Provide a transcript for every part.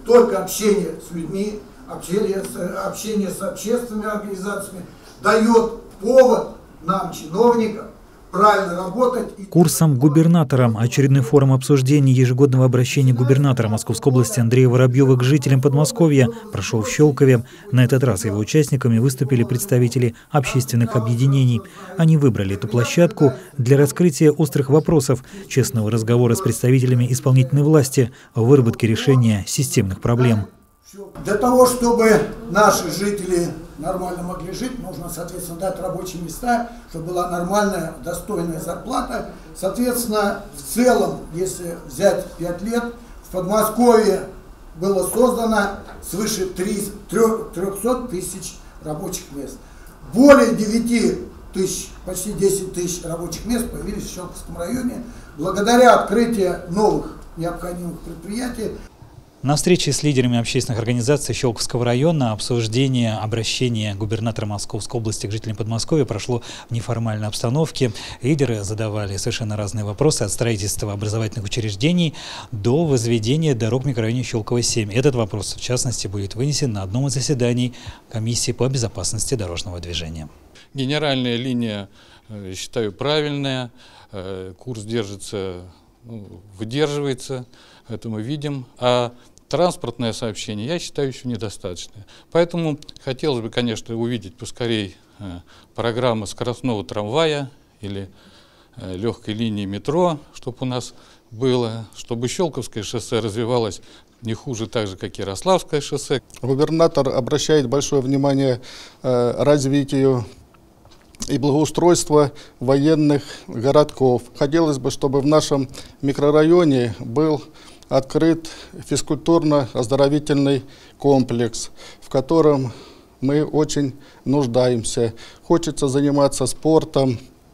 только общение с людьми, общение с общественными организациями дает повод нам, чиновникам, правильно работать. Курсом губернатора очередной форум обсуждения ежегодного обращения губернатора Московской области Андрея Воробьева к жителям Подмосковья прошел в Щелкове. На этот раз его участниками выступили представители общественных объединений. Они выбрали эту площадку для раскрытия острых вопросов, честного разговора с представителями исполнительной власти о выработке решения системных проблем. Для того, чтобы наши жители нормально могли жить, нужно, соответственно, дать рабочие места, чтобы была нормальная, достойная зарплата. Соответственно, в целом, если взять 5 лет, в Подмосковье было создано свыше 300 тысяч рабочих мест. Более 9 тысяч, почти 10 тысяч рабочих мест появились в Щелковском районе благодаря открытию новых необходимых предприятий. На встрече с лидерами общественных организаций Щелковского района обсуждение обращения губернатора Московской области к жителям Подмосковья прошло в неформальной обстановке. Лидеры задавали совершенно разные вопросы от строительства образовательных учреждений до возведения дорог в микрорайоне Щелково-7. Этот вопрос, в частности, будет вынесен на одном из заседаний комиссии по безопасности дорожного движения. Генеральная линия, считаю, правильная, курс держится, выдерживается, это мы видим. А транспортное сообщение, я считаю, еще недостаточное. Поэтому хотелось бы, конечно, увидеть поскорей программу скоростного трамвая или легкой линии метро, чтобы у нас было, чтобы Щелковское шоссе развивалось не хуже так же, как и Ярославское шоссе. Губернатор обращает большое внимание развитию и благоустройства военных городков. Хотелось бы, чтобы в нашем микрорайоне был открыт физкультурно-оздоровительный комплекс, в котором мы очень нуждаемся. Хочется заниматься спортом,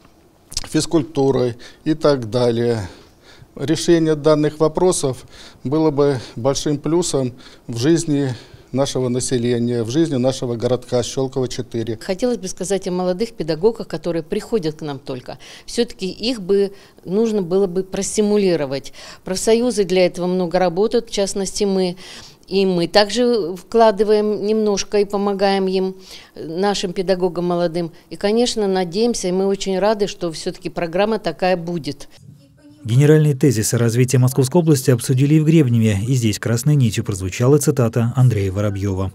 физкультурой и так далее. Решение данных вопросов было бы большим плюсом в жизни нашего населения, в жизни нашего городка Щелково-4. Хотелось бы сказать о молодых педагогах, которые приходят к нам только. Все-таки их бы нужно было бы простимулировать. Профсоюзы для этого много работают, в частности мы. И мы также вкладываем немножко и помогаем им, нашим педагогам молодым. И, конечно, надеемся, и мы очень рады, что все-таки программа такая будет. Генеральные тезисы развития Московской области обсудили и в Гребневе, и здесь красной нитью прозвучала цитата Андрея Воробьева.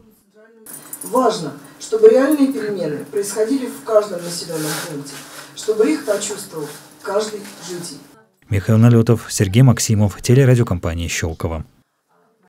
Важно, чтобы реальные перемены происходили в каждом населенном пункте, чтобы их почувствовал каждый житель. Михаил Налетов, Сергей Максимов, телерадиокомпания «Щелково».